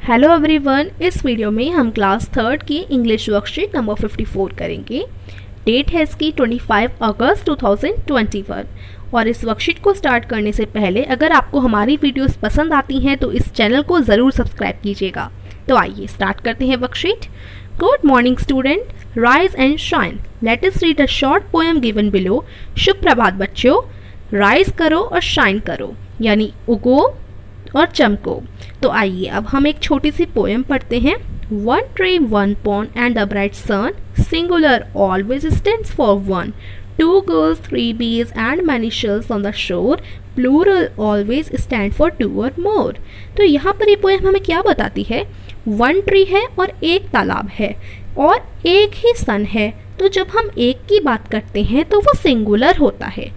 Hello everyone, इस video में हम क्लास थर्ड की इंग्लिश वर्कशीट नंबर 54 करेंगे। डेट है इसकी 25 अगस्त 2021 और इस वर्कशीट को स्टार्ट करने से पहले अगर आपको हमारी वीडियोस पसंद आती हैं तो इस चैनल को ज़रूर सब्सक्राइब कीजिएगा। तो आइए स्टार्ट करते हैं worksheet. Good morning student, rise and shine, let us read a short poem given below. शुभ प्रभात बच्चों, राइज करो और शाइन करो, यानी उगो और चमको। तो आइए अब हम एक छोटी सी पोएम पढ़ते हैं। One tree, one pond and a bright sun, singular always stands for one. Two girls, three bees and many shells on the shore, plural always stand for two or more। तो यहाँ पर ये poem हमें क्या बताती है? One tree है और एक तालाब है और एक ही सन है। तो जब हम एक की बात करते हैं तो वो सिंगुलर होता है।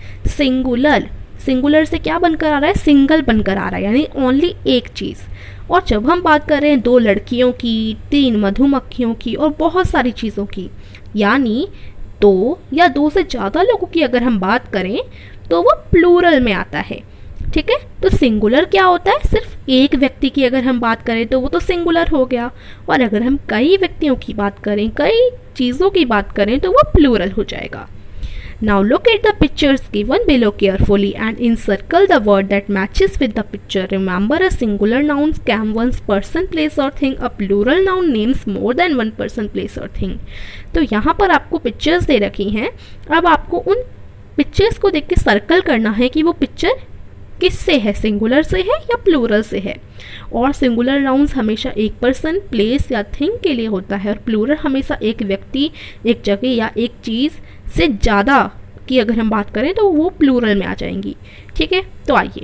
सिंगुलर से क्या बनकर आ रहा है? सिंगल बनकर आ रहा है, यानी ओनली एक चीज़। और जब हम बात कर रहे हैं दो लड़कियों की, तीन मधुमक्खियों की और बहुत सारी चीज़ों की, यानी दो या दो से ज़्यादा लोगों की अगर हम बात करें तो वो प्लूरल में आता है। ठीक है, तो सिंगुलर क्या होता है? सिर्फ एक व्यक्ति की अगर हम बात करें तो वो तो सिंगुलर हो गया, और अगर हम कई व्यक्तियों की बात करें, कई चीज़ों की बात करें तो वो प्लूरल हो जाएगा। Now look at the pictures given below carefully and encircle the word that matches with the picture. Remember, a singular noun can one person, place or thing. A plural noun names more than one person, place or thing. तो यहाँ पर आपको pictures दे रखी हैं। अब आपको उन pictures को देख के सर्कल करना है कि वो पिक्चर किससे है, सिंगुलर से है या प्लूरल से है। और सिंगुलर नाउन्स हमेशा एक पर्सन, प्लेस या थिंग के लिए होता है, और प्लूरल हमेशा एक व्यक्ति, एक जगह या एक चीज़ से ज़्यादा की अगर हम बात करें तो वो प्लूरल में आ जाएंगी। ठीक है, तो आइए,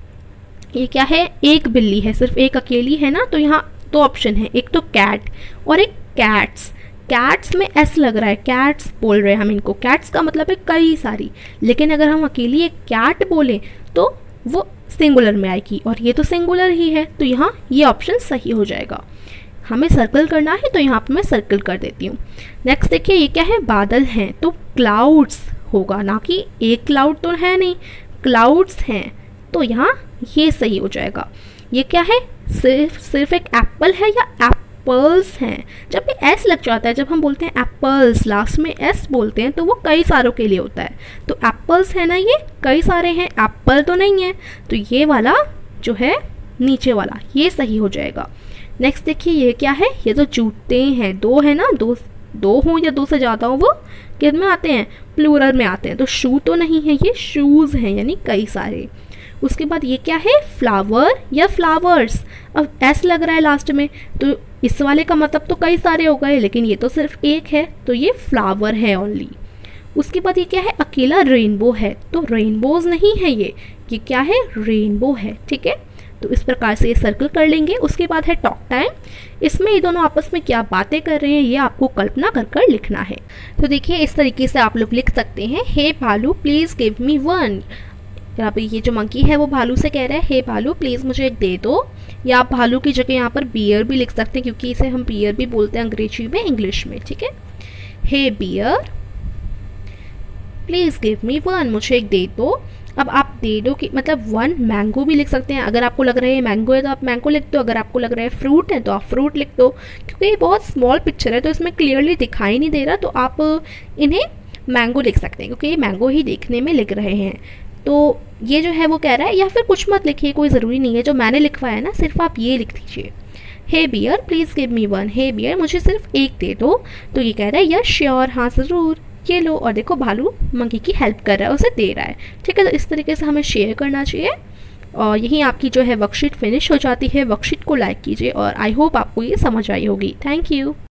ये क्या है? एक बिल्ली है, सिर्फ एक अकेली है ना, तो यहाँ दो ऑप्शन है, एक तो कैट और एक कैट्स। कैट्स में एस लग रहा है, कैट्स बोल रहे हैं हम इनको। कैट्स का मतलब है कई सारी, लेकिन अगर हम अकेली एक कैट बोले तो वो सिंगुलर में आएगी, और ये तो सिंगुलर ही है, तो यहाँ ये ऑप्शन सही हो जाएगा। हमें सर्कल करना है तो यहाँ पे मैं सर्कल कर देती हूँ। नेक्स्ट देखिए, ये क्या है? बादल हैं, तो क्लाउड्स होगा, ना कि एक क्लाउड तो है नहीं, क्लाउड्स हैं, तो यहाँ ये सही हो जाएगा। ये क्या है? सिर्फ एक एप्पल है या एप्पल्स हैं? जब भी एस लग जाता है, जब हम बोलते हैं एप्पल्स, लास्ट में एस बोलते हैं, तो वो कई सारों के लिए होता है। तो एप्पल्स है ना, ये कई सारे हैं, एप्पल तो नहीं है, तो ये वाला जो है नीचे वाला ये सही हो जाएगा। नेक्स्ट देखिए, ये क्या है? ये तो जूते हैं, दो है ना, दो हों या दो से ज़्यादा हो वो किस में आते हैं? प्लूरल में आते हैं। तो शू तो नहीं है, ये शूज़ हैं, यानी कई सारे। उसके बाद ये क्या है? फ्लावर या फ्लावर्स। अब एस लग रहा है लास्ट में, तो इस वाले का मतलब तो कई सारे हो गए, लेकिन ये तो सिर्फ एक है, तो ये फ्लावर है ओनली। उसके बाद ये क्या है? अकेला रेनबो है, तो रेनबोज नहीं है, ये क्या है? रेनबो है। ठीक है, तो इस प्रकार से ये सर्कल कर लेंगे। उसके बाद है टॉक टाइम। इसमें ये दोनों आपस में क्या बातें कर रहे हैं ये आपको कल्पना कर कर लिखना है। तो देखिए, इस तरीके से आप लोग लिख सकते हैं। हे भालू प्लीज़ गिव मी वन। यहाँ पे ये जो मंकी है वो भालू से कह रहा है, हे भालू प्लीज़ मुझे एक दे दो। या आप भालू की जगह यहाँ पर बियर भी लिख सकते हैं, क्योंकि इसे हम बियर भी बोलते हैं अंग्रेजी में, इंग्लिश में। ठीक है, hey bear please give me one, मुझे एक दे दो। अब आप दे दो कि मतलब वन मैंगो भी लिख सकते हैं। अगर आपको लग रहा है मैंगो है तो आप मैंगो लिख दो, अगर आपको लग रहा है फ्रूट है तो आप फ्रूट लिख दो। क्योंकि ये बहुत स्मॉल पिक्चर है तो इसमें क्लियरली दिखाई नहीं दे रहा, तो आप इन्हें मैंगो लिख सकते हैं, क्योंकि ये मैंगो ही देखने में लिख रहे हैं। तो ये जो है वो कह रहा है, या फिर कुछ मत लिखिए, कोई ज़रूरी नहीं है, जो मैंने लिखवाया है ना सिर्फ आप ये लिख दीजिए। Hey bear please give me one, hey bear मुझे सिर्फ एक दे दो। तो ये कह रहा है यस श्योर, हाँ ज़रूर, ये लो। और देखो भालू मंकी की हेल्प कर रहा है, उसे दे रहा है। ठीक है, तो इस तरीके से हमें शेयर करना चाहिए। और यहीं आपकी जो है वर्कशीट फिनिश हो जाती है। वर्कशीट को लाइक कीजिए और आई होप आपको ये समझ आई होगी। Thank you.